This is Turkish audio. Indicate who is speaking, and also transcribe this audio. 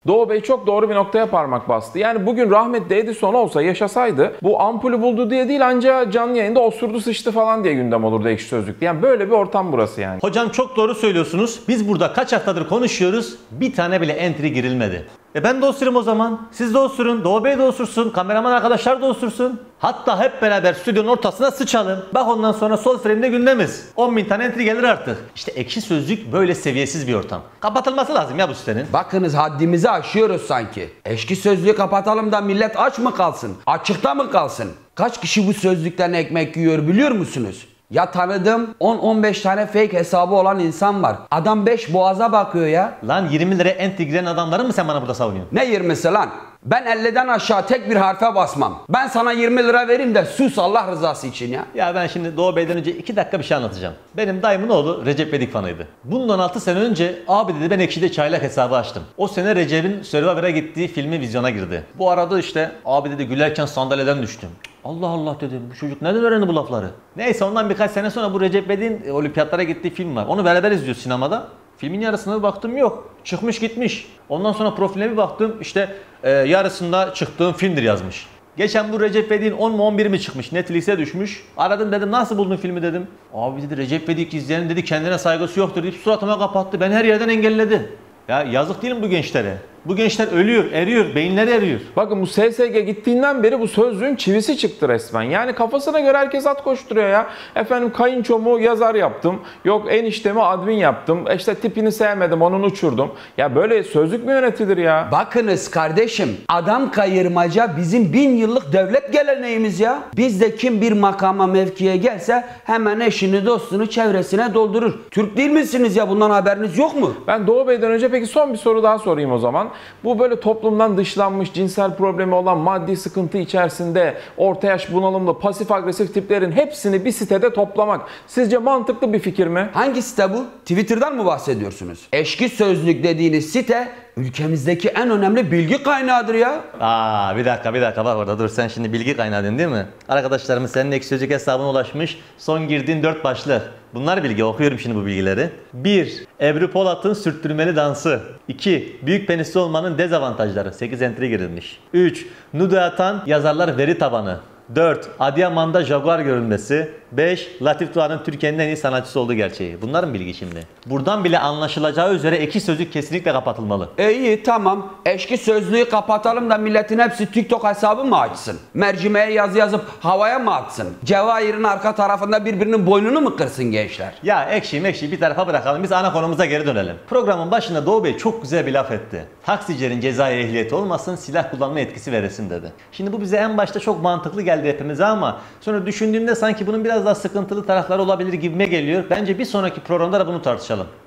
Speaker 1: Doğu Bey çok doğru bir noktaya parmak bastı. Yani bugün rahmetli Edison olsa, yaşasaydı, bu ampulü buldu diye değil, ancak canlı yayında osurdu sıçtı falan diye gündem olurdu Ekşi Sözlük'te. Yani böyle bir ortam burası yani.
Speaker 2: Hocam çok doğru söylüyorsunuz. Biz burada kaç haftadır konuşuyoruz. Bir tane bile entry girilmedi. Ben de osurayım o zaman. Siz de osurun. Doğu Bey de osursun. Kameraman arkadaşlar da osursun. Hatta hep beraber stüdyonun ortasına sıçalım. Bak ondan sonra sol frame'de gündemiz. 10.000 tane entry gelir artık. İşte Ekşi Sözlük böyle seviyesiz bir ortam. Kapatılması lazım ya bu sitenin.
Speaker 3: Bakınız haddimizi aşıyoruz sanki. Ekşi Sözlüğü kapatalım da millet aç mı kalsın? Açıkta mı kalsın? Kaç kişi bu sözlükten ekmek yiyor biliyor musunuz? Ya tanıdığım 10-15 tane fake hesabı olan insan var. Adam 5 boğaza bakıyor ya.
Speaker 2: Lan 20 liraya entry giren adamları mı sen bana burada savunuyorsun?
Speaker 3: Ne 20'si lan? Ben 50'den aşağı tek bir harfe basmam. Ben sana 20 lira vereyim de sus Allah rızası için ya.
Speaker 2: Ya ben şimdi Doğu Bey'den önce 2 dakika bir şey anlatacağım. Benim dayımın oğlu Recep İvedik fanıydı. Bundan 6 sene önce abi dedi ben Ekşi'de çaylak hesabı açtım. O sene Recep'in Survivor'a gittiği filmi vizyona girdi. Bu arada işte abi dedi gülerken sandalyeden düştüm. Allah Allah dedim, bu çocuk neden öğrendi bu lafları? Neyse ondan birkaç sene sonra bu Recep İvedik'in olimpiyatlara gittiği film var. Onu beraber izliyoruz sinemada. Filmin yarısına bir baktım yok. Çıkmış gitmiş. Ondan sonra profiline bir baktım işte yarısında çıktığım filmdir yazmış. Geçen bu Recep İvedik'in 10 mu 11 mi çıkmış, Netflix'e düşmüş. Aradım dedim nasıl buldun filmi dedim. Abi dedi Recep İvedik izleyenin dedi kendine saygısı yoktur deyip suratıma kapattı. Beni her yerden engelledi. Ya yazık değil mi bu gençlere? Bu gençler ölüyor, eriyor, beyinleri eriyor.
Speaker 1: Bakın bu SSG gittiğinden beri bu sözlüğün çivisi çıktı resmen. Yani kafasına göre herkes at koşturuyor ya. Efendim kayınçomu yazar yaptım. Yok eniştemi admin yaptım. İşte tipini sevmedim, onun uçurdum. Ya böyle sözlük mü yönetilir ya?
Speaker 3: Bakınız kardeşim, adam kayırmaca bizim 1000 yıllık devlet geleneğimiz ya. Bizde kim bir makama mevkiye gelse hemen eşini dostunu çevresine doldurur. Türk değil misiniz ya, bundan haberiniz yok mu?
Speaker 1: Ben Doğu Bey'den önce peki son bir soru daha sorayım o zaman. Bu böyle toplumdan dışlanmış, cinsel problemi olan, maddi sıkıntı içerisinde, orta yaş bunalımlı, pasif agresif tiplerin hepsini bir sitede toplamak sizce mantıklı bir fikir mi?
Speaker 3: Hangi site bu? Twitter'dan mı bahsediyorsunuz? Ekşi Sözlük dediğiniz site ülkemizdeki en önemli bilgi kaynağıdır ya.
Speaker 2: Bir dakika bak orada dur, sen şimdi bilgi kaynadın değil mi? Arkadaşlarımız senin Ekşi Sözlük hesabına ulaşmış, son girdiğin 4 başlık. Bunlar bilgi, okuyorum şimdi bu bilgileri. 1. Ebru Polat'ın sürttürmeli dansı. 2. Büyük penisli olmanın dezavantajları. 8 entry girilmiş. 3. Nude atan yazarlar veri tabanı. 4. Adıyaman'da Jaguar görülmesi. 5. Latif Doğan'ın Türkiye'nin en iyi sanatçısı olduğu gerçeği. Bunların bilgi şimdi. Buradan bile anlaşılacağı üzere Ekşi Sözlük kesinlikle kapatılmalı.
Speaker 3: İyi tamam. Ekşi Sözlüğü kapatalım da milletin hepsi TikTok hesabı mı açsın? Mercimeğe yazı yazıp havaya mı atsın? Cevahir'in arka tarafında birbirinin boynunu mu kırsın gençler?
Speaker 2: Ya ekşi bir tarafa bırakalım, biz ana konumuza geri dönelim. Programın başında Doğu Bey çok güzel bir laf etti. Taksicilerin cezai ehliyeti olmasın, silah kullanma etkisi veresin dedi. Şimdi bu bize en başta çok mantıklı geldi hepimize ama sonra düşündüğümde sanki bunun biraz daha sıkıntılı tarafları olabilir gibime geliyor. Bence bir sonraki programda da bunu tartışalım.